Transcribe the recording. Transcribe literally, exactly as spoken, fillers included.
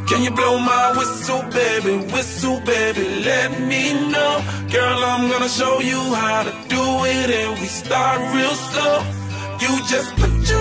Can you blow my whistle, baby, whistle, baby, let me know. Girl, I'm gonna show you how to do it, and we start real slow. You just put your